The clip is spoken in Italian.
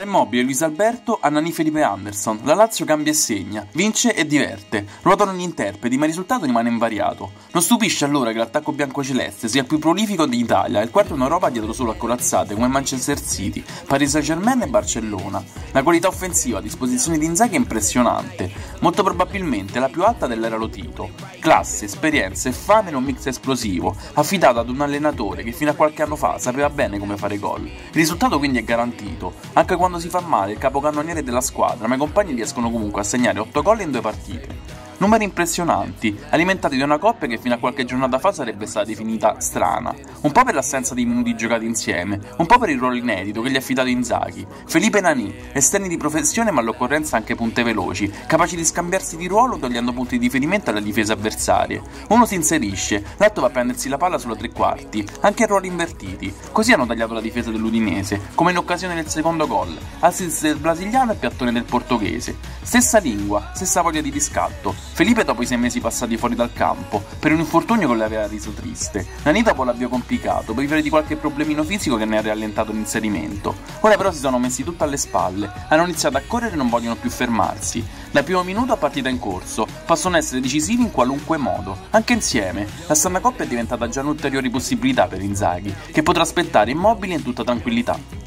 Immobile Luis Alberto a Nani Felipe Anderson, la Lazio cambia e segna, vince e diverte, ruotano gli interpreti ma il risultato rimane invariato. Non stupisce allora che l'attacco biancoceleste sia il più prolifico d'Italia e il quarto in Europa dietro solo a corazzate come Manchester City, Paris Saint-Germain e Barcellona. La qualità offensiva a disposizione di Inzaghi è impressionante, molto probabilmente la più alta dell'era Lotito. Classe, esperienza e fame in un mix esplosivo, affidato ad un allenatore che fino a qualche anno fa sapeva bene come fare gol. Il risultato quindi è garantito, anche quando si fa male il capocannoniere della squadra, ma i compagni riescono comunque a segnare 8 gol in 2 partite. Numeri impressionanti, alimentati da una coppia che fino a qualche giornata fa sarebbe stata definita strana, un po' per l'assenza di minuti giocati insieme, un po' per il ruolo inedito che gli ha affidato Inzaghi. Felipe e Nani, esterni di professione ma all'occorrenza anche punte veloci, capaci di scambiarsi di ruolo togliendo punti di riferimento alle difese avversarie. Uno si inserisce, l'altro va a prendersi la palla sulla tre quarti, anche in ruoli invertiti. Così hanno tagliato la difesa dell'Udinese, come in occasione del secondo gol, assist del brasiliano e piattone del portoghese. Stessa lingua, stessa voglia di riscatto. Felipe dopo i 6 mesi passati fuori dal campo, per un infortunio che le aveva reso triste. Nani dopo l'avvio complicato, per vivere di qualche problemino fisico che ne ha rallentato l'inserimento. Ora però si sono messi tutto alle spalle, hanno iniziato a correre e non vogliono più fermarsi. Dal primo minuto a partita in corso, possono essere decisivi in qualunque modo, anche insieme. La strana coppia è diventata già un'ulteriore possibilità per Inzaghi, che potrà aspettare immobile in tutta tranquillità.